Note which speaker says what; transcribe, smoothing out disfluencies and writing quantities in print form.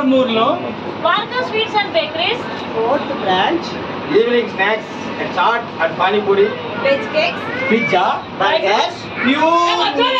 Speaker 1: Armoorlo.
Speaker 2: Varka Sweets and Bakeries.
Speaker 3: 4th branch.
Speaker 1: Evening snacks and chaat and pani puri.
Speaker 3: Veg cakes.
Speaker 1: Pizza.
Speaker 3: Burgers.
Speaker 1: Pure